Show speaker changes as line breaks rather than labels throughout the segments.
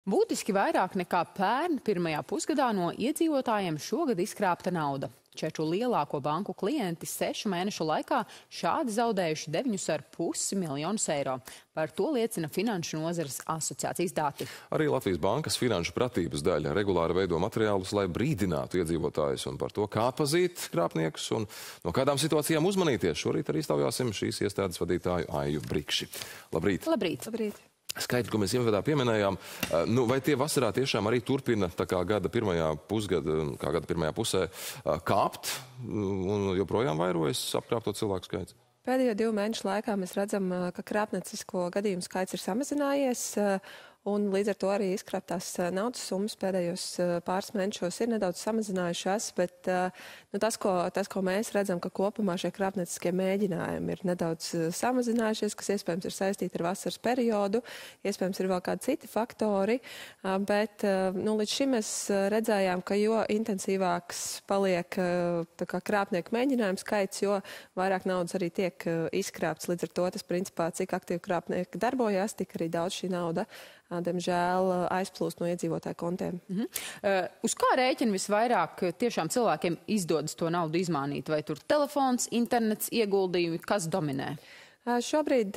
Būtiski vairāk nekā pērn pirmajā pusgadā no iedzīvotājiem šogad izkrāpta nauda. 4 lielāko banku klienti 6 mēnešu laikā šādi zaudējuši 9,5 miljonus eiro. Par to liecina Finanšu nozares asociācijas dati.
Arī Latvijas bankas finanšu pratības daļa regulāri veido materiālus, lai brīdinātu iedzīvotājus un par to, kā pazīt krāpniekus un no kādām situācijām uzmanīties. Šorīt arī iztaujāsim šīs iestādes vadītāju Aiju Brikši. Labrīt!
Labrīt!
Labrīt!
Skaidri, ko mēs ievadā pieminējām, vai tie vasarā tiešām arī turpina, tā kā gada pirmajā pusē, kāpt un joprojām vairojas apkrāpto cilvēku skaits?
Pēdējo 2 mēnešu laikā mēs redzam, ka krāpniecisko gadījumu skaits ir samazinājies, un līdz ar to arī izkrāptās naudas summas pēdējos pāris mēnešos ir nedaudz samazinājušās, bet tas, ko mēs redzam, ka kopumā šie krāpnieciskie mēģinājumi ir nedaudz samazinājušies, kas iespējams ir saistīti ar vasaras periodu, iespējams ir vēl kādi citi faktori, bet līdz šim mēs redzējām, ka jo intensīvāks paliek krāpnieku mēģinājumu skaits, jo vairāk naudas arī tiek izkrāpts. Līdz ar to tas principā, cik aktīvi krāpnieki darbojās, tik arī daudz šī nauda diemžēl aizplūst no iedzīvotāju kontiem.
Uz kā rēķina visvairāk tiešām cilvēkiem izdodas to naudu izmānīt? Vai tur telefons, internets, ieguldījumi, kas dominē?
Šobrīd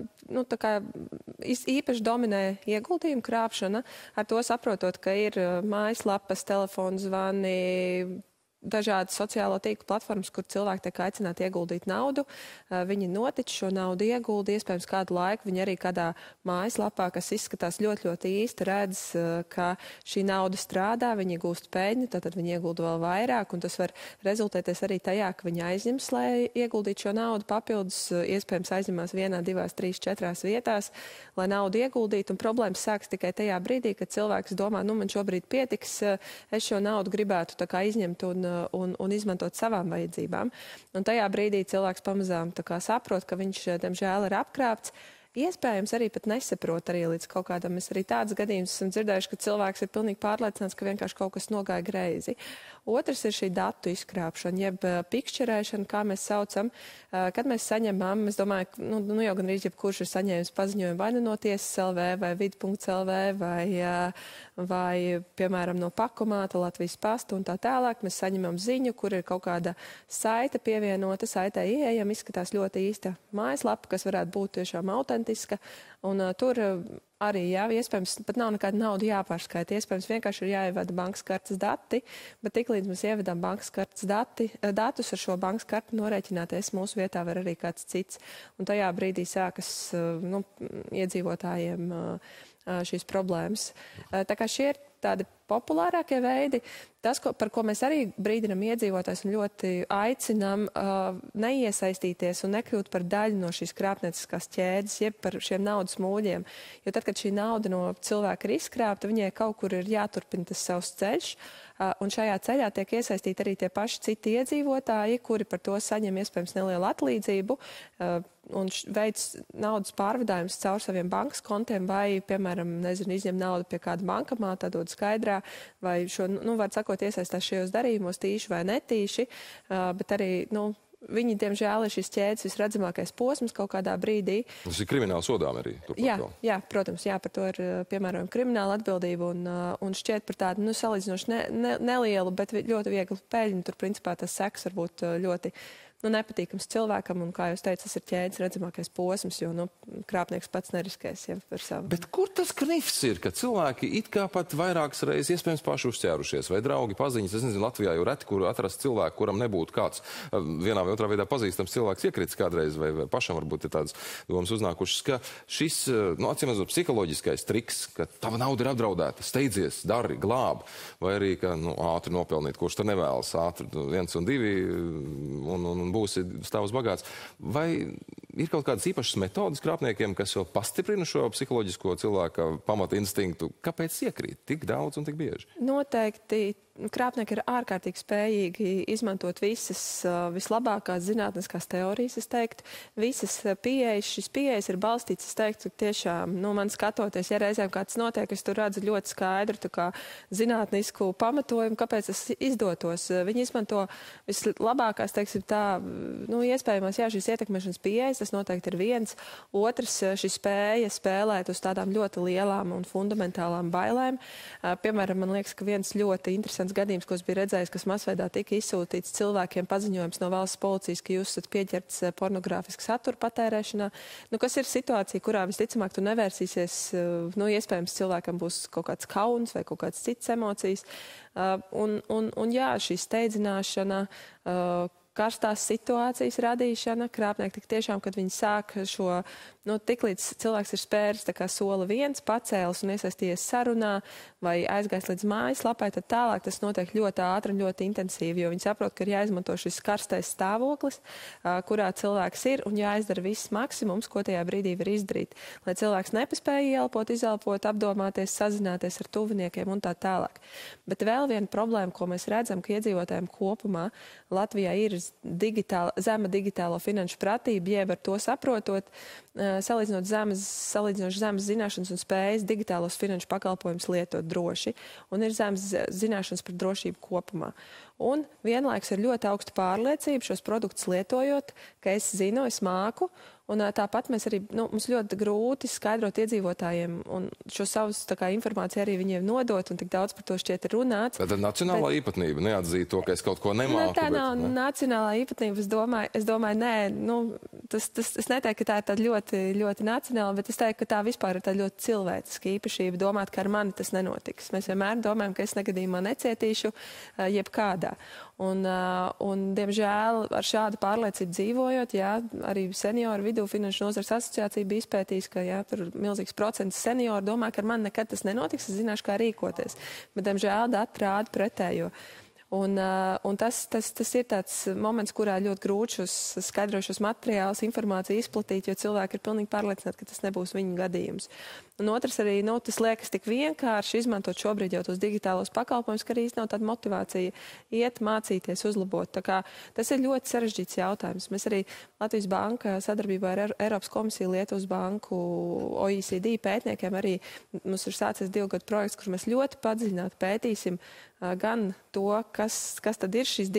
īpaši dominē ieguldījumu krāpšana, ar to saprotot, ka ir mājaslapas, telefonu zvani, dažādas sociālo tīklu platformas, kur cilvēki tiek aicināti ieguldīt naudu. Viņi notic šo naudu ieguldi, iespējams kādu laiku viņi arī kādā mājaslapā, kas izskatās ļoti, ļoti īsti, redz, ka šī nauda strādā, viņi gūst peļņu, tad viņi iegulda vēl vairāk, un tas var rezultēties arī tajā, ka viņi aizņems, lai ieguldītu šo naudu papildus, iespējams aizņemās 1, 2, 3, 4 vietās, lai naudu ieguldītu, un problēmas sāks tikai tajā brīdī, kad cilvēks domā, man šobrīd pietiks, es šo naudu gribētu tā kā izņemt un izmantot savām vajadzībām. Un tajā brīdī cilvēks pamazām saprot, ka viņš, diemžēl, ir apkrāpts. Iespējams arī pat nesaprot arī līdz kaut kādam. Mēs arī tādas gadījumus esam dzirdējuši, ka cilvēks ir pilnīgi pārliecināts, ka vienkārši kaut kas nogāja greizi. Otrs ir šī datu izkrāpšana, jeb pikšķerēšana, kā mēs saucam. Kad mēs saņemam, es domāju, jau gan rīz jebkurš ir saņēmis paziņojumu vai no Tiesas LV, vai vid.lv, vai, piemēram, no Pakomāta, Latvijas Pasta un tā tālāk. Mēs saņemam ziņu, kur ir kaut kāda saite pievienota, saitē ieejam, izskatās ļoti īsta mājaslapa, kas varētu būt tiešām autentiska. Un tur arī, iespējams, pat nav nekāda nauda jāpārskaita. Iespējams, vienkārši ir jāievada bankas kartes dati, bet tiklīdz mēs ievedam bankas kartes datus ar šo bankas karti norēķināties, mūsu vietā var arī kāds cits. Un tajā brīdī sākas iedzīvotājiem šīs problēmas. Tā kā šie ir tādi populārākie veidi. Tas, par ko mēs arī brīdinam iedzīvotājus un ļoti aicinām neiesaistīties un nekļūt par daļu no šīs krāpnieciskās ķēdes, jeb par šiem naudas mūļiem. Jo tad, kad šī nauda no cilvēka ir izkrāpta, viņai kaut kur ir jāturpina tas savs ceļš, un šajā ceļā tiek iesaistīti arī tie paši citi iedzīvotāji, kuri par to saņem iespējams nelielu atlīdzību un veic naudas pārvadājumus caur saviem bankas kontiem vai, piemēram, izņem naudu pie kāda bankomāta, dod skaidrā, vai šo, var sakot, iesaistās šajos darījumos tīši vai netīši, bet arī, viņi, diemžēl, ir šis ķēdes visredzamākais posms kaut kādā brīdī.
Tas ir krimināli sodām arī?
Jā, protams, par to ir, piemēram, krimināla atbildība un šķiet par tādu, salīdzinoši nelielu, bet ļoti vieglu peļņu. Tur, principā, tas seks var būt ļoti nepatīkams cilvēkam, un, kā jūs teicat, tas ir ķēdes redzamākais posms, jo, krāpnieks pats neriskēs par savu.
Bet kur tas knifs ir, ka cilvēki it kā pat vairākas reizes iespējams paši uzķērušies, vai draugi, paziņas, es nezinu, Latvijā jau reti, kur atrast cilvēku, kuram nebūtu kāds vienā vai otrā veidā pazīstams cilvēks iekrits kādreiz, vai pašam varbūt ir tādas domas uznākušas, ka šis, atcīmredzot, psiholoģiskais triks, ka tava nauda ir apdraudēta, steidzies, dari, glāb, vai arī, ka, ātri nopelnīt, kurš te nevēlas, ātri 1 un 2, un būsi stāvs bagāts. Vai ir kaut kādas īpašas metodas krāpniekiem, kas vēl pastiprina šo psiholoģisko cilvēka pamata instinktu? Kāpēc iekrīt tik daudz un tik bieži?
Noteikti krāpnieki ir ārkārtīgi spējīgi izmantot visas vislabākās zinātniskās teorijas, es teiktu. Visas pieejas, šis pieejas ir balstīts, es teiktu, tiešām, man skatoties, ja reizēm kāds notiek, es tur redzu ļoti skaidru zinātnisku pamatojumu, kāpēc tas izdotos. Viņi izmanto vislabākās, teiksim tā, iespējamās, šīs ietekmēšanas pieejas, tas noteikti ir viens. Otrs, šī spēja spēlēt uz tādām ļoti lielām un fundamentālām bailēm. Piemēram, man liekas, ka viens ļoti interesants gadījums, ko es biju redzējis, kas masveidā tika izsūtīts cilvēkiem paziņojums no valsts policijas, ka jūs esat pieķerts pornogrāfiska satura patērēšanā. Kas ir situācija, kurā visticamāk tu nevērsīsies, iespējams cilvēkam būs kaut kāds kauns vai kaut kāds cits emocijas. Šī steidzināšana, karstās situācijas radīšana, krāpnieki tik tiešām, kad viņi sāk šo, tik līdz cilvēks ir spēris soli viens, pacēlis un iesaistījies sarunā vai aizgājis līdz mājaslapai, tad tālāk tas notiek ļoti ātri un ļoti intensīvi, jo viņi saprot, ka ir jāizmanto šis karstais stāvoklis, kurā cilvēks ir, un jāizdara viss maksimums, ko tajā brīdī var izdarīt, lai cilvēks nepaspēja ielpot, izelpot, apdomāties, sazināties ar tuviniekiem un tā tālāk. Bet vēl viena problēma, ko mēs redzam, ka iedzīvotājiem kopumā Latvijā ir zema digitālo finanšu pratība, jeb ar to saprotot, salīdzinoši zemes zināšanas un spējas digitālos finanšu pakalpojumus lietot droši, un ir zemes zināšanas par drošību kopumā. Un vienlaiks ir ļoti augsta pārliecība šos produktus lietojot, ka es zinu, es māku, un tāpat mēs arī, mums ļoti grūti skaidrot iedzīvotājiem un šo savus informāciju arī viņiem nodot, un tik daudz par to šķiet ir runāts.
Tad nacionālā īpatnība neatzīt to, ka es kaut ko nemāku.
Tā nav nacionālā īpatnība, es domāju, nē, es neteiktu, ka tā ir tāda ļoti, ļoti nacionāla, bet es teiktu, ka tā vispār ir tāda ļoti cilvēciska īpašība domāt, ka ar mani tas nenotiks. Mēs vienmēr domājam, ka es negadījumā necietīšu jebkādā. Un diemžēl ar šādu pārliecību dzīvojot, arī senioru vidū Finanšu nozares asociācija bija izpētījis, ka tur milzīgs procents senioru domā, ka ar mani nekad tas nenotiks, es zināšu, kā rīkoties. Bet, diemžēl, dati rāda pretējo. Un tas ir tāds moments, kurā ļoti grūti šos skaidrošos materiālus, informāciju izplatīt, jo cilvēki ir pilnīgi pārliecināti, ka tas nebūs viņu gadījums. Un otrs arī, tas liekas tik vienkārši izmantot šobrīd jau tos digitālos pakalpojumus, ka arī nav tāda motivācija iet, mācīties, uzlabot. Tā kā tas ir ļoti sarežģīts jautājums. Mēs arī Latvijas banka sadarbībā ar Eiropas komisiju, Lietuvas banku, OECD pētniekiem arī mums ir sācies 2 gadu projekts, kur mēs ļoti padziļināti pētīsim gan to, kas tad ir šīs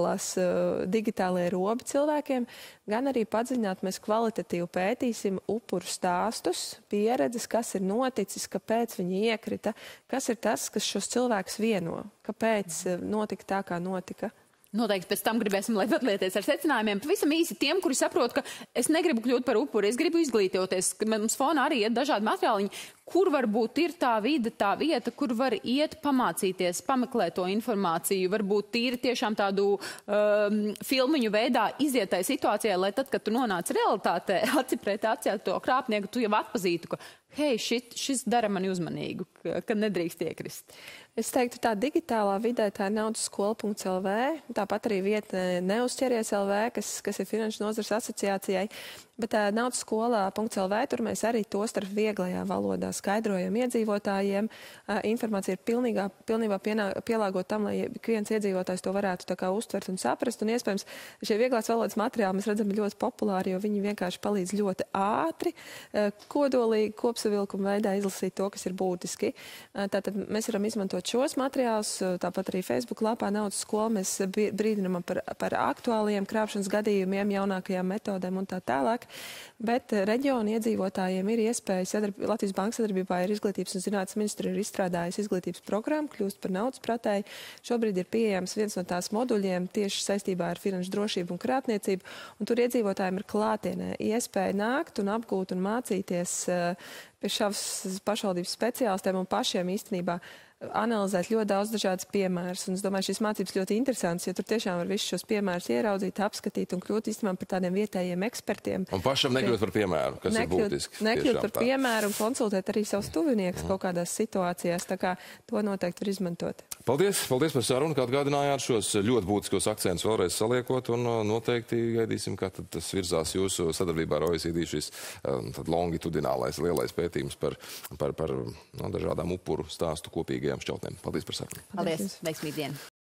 digitālie robi cilvēkiem, gan arī padziļināt mēs kvalitatīvi pētīsim upuru stāstus, pieredzes, kas ir noticis, kāpēc viņi iekrita, kas ir tas, kas šos cilvēkus vieno, kāpēc notika tā, kā notika.
Noteikti pēc tam gribēsim, lai padalieties ar secinājumiem. Pavisam īsi tiem, kuri saprot, ka es negribu kļūt par upuri, es gribu izglītoties, ka mums fonā arī iet dažādi materiāliņi, kur varbūt ir tā vide, tā vieta, kur var iet pamācīties, pameklēt to informāciju, varbūt tīri tiešām tādu filmiņu veidā iziet tai situācijai, lai tad, kad tu nonāc realitātē, aci pret aci ar to krāpnieku, tu jau atpazītu, ka hei, šis dara mani uzmanīgu, ka nedrīkst iekrist.
Es teiktu, tā digitālā vidē tā ir naudasskola.lv, tāpat arī vieta neuzķeries LV, kas ir Finanšu nozares asociācijai, bet naudasskola.lv, tur mēs arī to starp vieglajā valodā skaidrojam iedzīvotājiem. Informācija ir pilnībā pielāgota tam, lai viens iedzīvotājs to varētu tā kā uztvert un saprast, un iespējams šie vieglās valodas materiāli mēs redzam ļoti populāri, jo viņi vienkārši palīdz ļoti ātri, kodolīgi, kopsavilkuma veidā izlasīt to, kas ir būtiski. Tātad mēs varam izmantot šos materiālus, tāpat arī Facebook lapā Naudas skola mēs brīdinām par aktuāliem krāpšanas gadījumiem, jaunākajām metodēm un tā tālāk. Bet reģionu iedzīvotājiem ir iespēja, Latvijas bankas sadarbībā ir Izglītības un zinātnes ministri ir izstrādājusi izglītības programmu, kļūst par naudas pratēju. Šobrīd ir pieejams viens no tās moduļiem tieši saistībā ar finanšu drošību un krāpniecību, un tur iedzīvotājiem ir klātienē iespēja nākt un apgūt un mācīties pie šavas pašvaldības speciālistiem un pašiem īstenībā analizēt ļoti daudz dažādas piemērus. Un es domāju, šīs mācības ļoti interesants, jo tur tiešām var visus šos piemērus ieraudzīt, apskatīt un kļūt īstenībā par tādiem vietējiem ekspertiem.
Un pašam nekļūt par piemēru, kas ir būtiski.
Nekļūt par piemēru un konsultēt arī savus tuviniekus kaut kādās situācijās. Tā kā to noteikti var izmantot.
Paldies par sarunu, kā atgādinājāt šos ļoti būtiskos akcentus vēlreiz saliekot, un noteikti gaidīsim, kā tad tas virzās jūsu sadarbībā ar OECD šis longitudinālais lielais pētījums par dažādām upuru stāstu kopīgi kopīgajām šķautnēm. Paldies par sarunu.
Paldies. Veiksmīgu dienu.